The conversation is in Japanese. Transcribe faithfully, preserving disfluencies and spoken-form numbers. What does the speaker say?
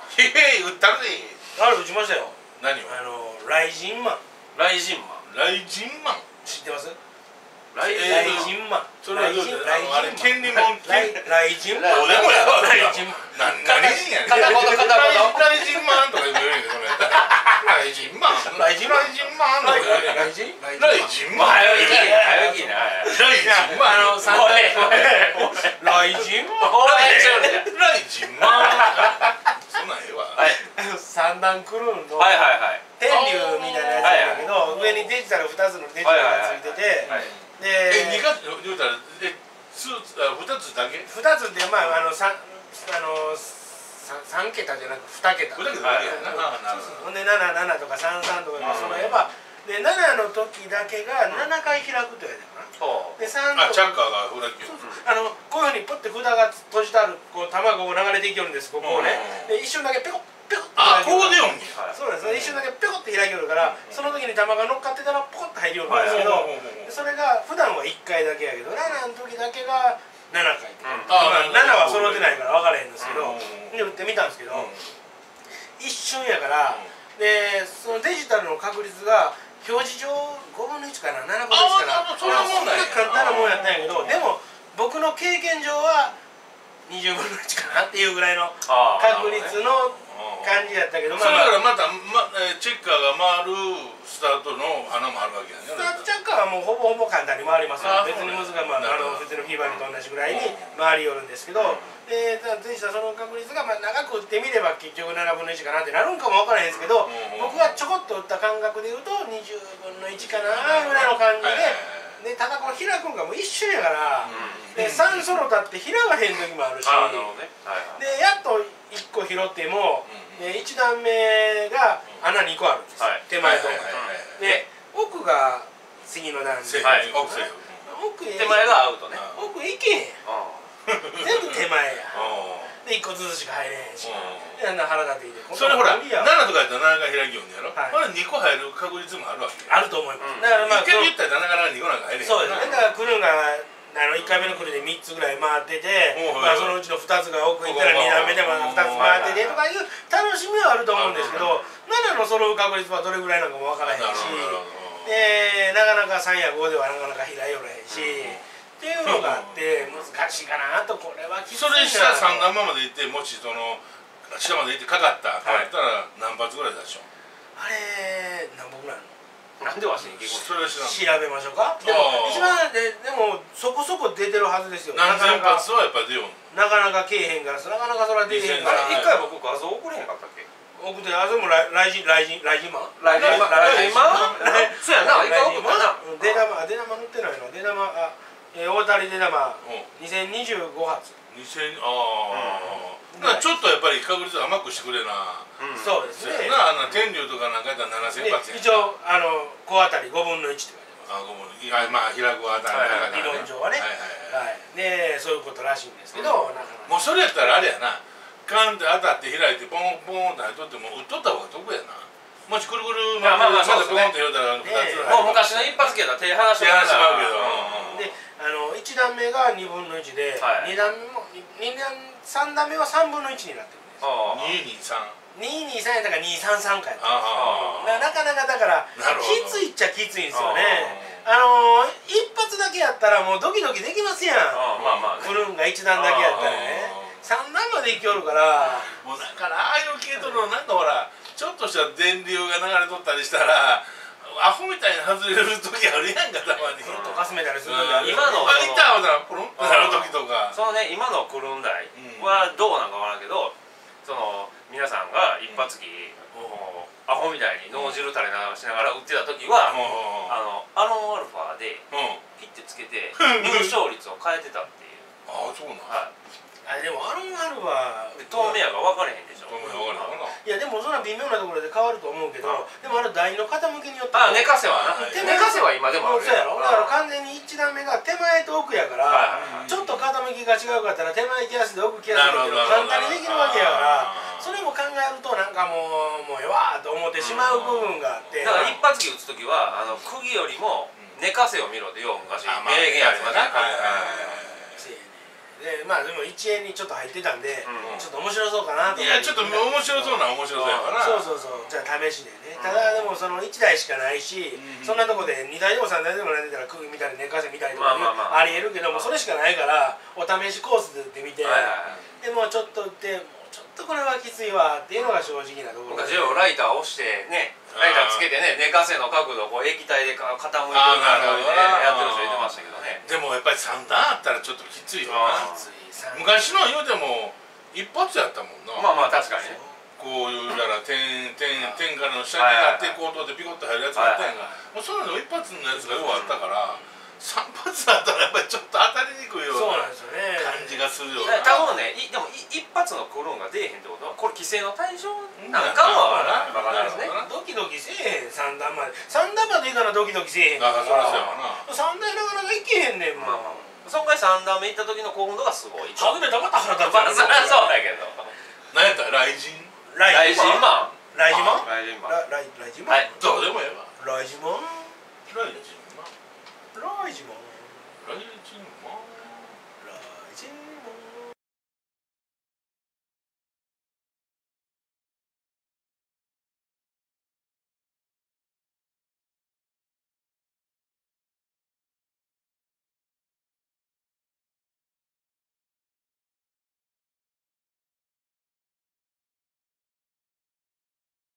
へへ打ったるで。 あれ打ちましたよ。 何を？ あの雷神マン。 雷神マン。 雷神マン。 知ってます？ 雷雷神マン。 それはどうだ？あれ権利もん。 雷雷神マン。 どうでもやわ。 雷神マン。 何人やねん。 片言片言。 雷神マンとか言うよね。それ。雷神マン。雷神マン。 雷神？ 雷神マン。 早いね。早いね。 雷神マン。 あの三大雷神マン。 雷神マン。そんなんええわ。 はい。 三段クルーンのはいはいはい。 天竜みたいなやつなんだけど、上にデジタルふたつのデジタルがついてて、 え、 で二か言うたらえスーツあ二つだけ？ ふたつってまああの三あの三桁じゃなく二桁。 二桁だけやな。なるほど。 ほんで七七とか三三とかで揃えば、で七の時だけが七回開くとやでかな。で三あ、 とチャッカーがほらきよ。 あのこういうふうにポッて札が閉じてあるこう卵を流れていきよるんです。ここをね。で一瞬だけペコッペコッとあ、 開きよる。 こうでよんに。 そうですね。一瞬だけペコって開きよるから、その時に玉が乗っかってたらポコッと入るようになるんですけど、それが普段はいっかいだけやけど、七の時だけがななかい。七は揃ってないから分からへんですけど、で打ってみたんですけど、一瞬やから、でそのデジタルの確率が表示上ごぶんのいちかな、ななぶんのいちかな、そんな簡単なもんやったんやけど、でも僕の経験上はにじゅうぶんのいちかなっていうぐらいの確率の感じやったけど、 それからまたチェッカーが回るスタートの穴もあるわけやね。 スタートチェッカーはもうほぼほぼ簡単に回りますよ。別に難しい、まあ別のフィーバーにと同じぐらいに回りよるんですけど、で前者その確率がまあ長く打ってみれば結局ななぶんのいちかなってなるんかも分からへんですけど、僕がちょこっと打った感覚でいうとにじゅうぶんのいちかなぐらいの感じで。でただこの開くんがもう一瞬やから、でさん揃ったって開かへん時もあるし、でやっといっこ拾ってもいち段目が穴にこあるんです、手前とで奥が次の段で奥手前がアウトね。 奥行けへん全部手前やでいっこずつしか入れへんし、あんな腹立ってきて、 それほらななとかやったらななが開きよんねやろ。これにこ入る確率もあるわけあると思います。だからまあいっかい言ったらななからにこなんか入れへん。 そうですね。だからクルーンがあのいっかいめのクルーでみっつぐらい回ってて、まあそのうちのふたつが奥行ったらに段目でまたふたつ回っててとかいう楽しみはあると思うんですけど、ななの揃う確率はどれぐらいなのかも分からへんし、でなかなかさんやごではなかなか開いよらへんしっていうのがあって難しいかなと。これはきついな。 それ下さん段目まで行ってもしその下まで行ってかかったって言ったら何発ぐらいでしょう。 あれ何本ぐらいのなんでわしに聞くの？ 調べましょうか。でも一番ででもそこそこ出てるはずですよ。 何千発はやっぱ出よう。 なかなかけえへんから、なかなかそれは出えへんから。 一回僕画像送れへんかったっけ？ 送ってあそこも雷神雷神雷神マン？ 雷神マン？雷神マン？そうやな。一回送ったな。 出玉出玉塗ってないの。出玉あ大谷出玉にせんにじゅうごはつ。 にせんああ。ちょっとやっぱり確率甘くしてくれな。 そうですね。 なあの天竜とかなんかやったらななせん発や。 一応あの小当たりごぶんのいちって書いてます。 あごぶんのいち。まあ開くあたり理論上はね。はい。でそういうことらしいんですけど、なかなか。 もうそれやったらあれやな。カンって当たって開いてポンポンって入っとっても打っとった方が得やな。もしくるくるまあまあまあそうですね。 ポンって言うたらふたつ。 もう昔の一発系だ手離してまうけど。 であのいち段目がにぶんのいちで、に段目もに段さん段目はさんぶんのいちになってるんです。 ににさん。 ににさんやったからにさんさんかやったんです。なかなかだからきついっちゃきついんですよね。あの一発だけやったらもうドキドキできますやん。クルーンがいち段だけやったらね。さん段までいきよるから。 もうだからああいう系統のなんかほらちょっとした電流が流れとったりしたらアホみたいに外れる時あるやんかたまに。 ポロッとかすめたりする時ある。 今のあいたわなポロンってなる時とか。 そのね今のクルーン台はどうなんかわからんけど、その皆さんが一発機アホみたいに脳汁垂れ流しながら打ってた時はあのアロンアルファでピッてつけて入勝率を変えてたっていう。 ああそうなん。 あれでもアロンアルファ透明やが分かれへんでしょ。 いやでもそんな微妙なところで変わると思うけど、でもあれ台の傾きによってあ寝かせはな寝かせは今でもあるそうやろ。だから完全にいち段目が手前と奥やからちょっと傾きが違うかったら手前来やすいで奥来やすいって簡単にできるわけやから、それも考えるとなんかもうもうええわと思ってしまう部分があって、 だから一発機打つ時はあの釘よりも寝かせを見ろでよう昔名言やつまで。 でまあでもいちえんにちょっと入ってたんで、 うんちょっと面白そうかなと思って。 いやちょっと面白そうな面白そうやから。 そうそうそう、じゃあ試しでね、ただでもそのいちだいしかないし、 うんそんなとこでにだいでもさんだいでもないんだったら空見たり寝かせ見たりとか、 まあまあまあありえるけども、それしかないからお試しコースで打ってみて、 はいはいはいでもうちょっと打ってもうちょっとこれはきついわっていうのが正直なところで。 昔はライター押してね、ライターつけてね、寝かせの角度をこう液体でか傾いてるからやってる人いてましたけどね。 でもやっぱりさんだんあったらちょっときついよな。 きついさ昔の言うても一発やったもんな。 まあまあ確かにね。 こういうだから点点点からの下になって口頭でピコッと入るやつがあったやんか。もうそういうの一発のやつがよくあったから、さん発だったらやっぱりちょっと当たりにくいようそうななんですよね。 感じがするよだな。 から多分ね、いでもい一発のクローンが出えへんってことはこれ規制の対象なんかは分からないですね。 ドキドキせえへん、三段まで三段までいいからドキドキせえへんだからそらそうやわな。 三段なかなかいけへんねんもん。 まあまあその回さん段目行った時の興奮度がすごい。 外れたまた腹立つ。 まあそりゃそうだけど。 何やったら雷神ライジマン。 ライジンマン。 ライジマン。 ライジンマン。 ラライライジマン。 はい。 どうでもええわ。 ライジマン。 ライジ